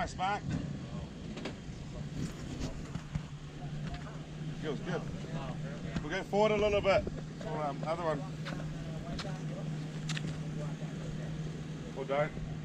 Nice, Mark. Feels good. We'll go forward a little bit for other one. Or don't.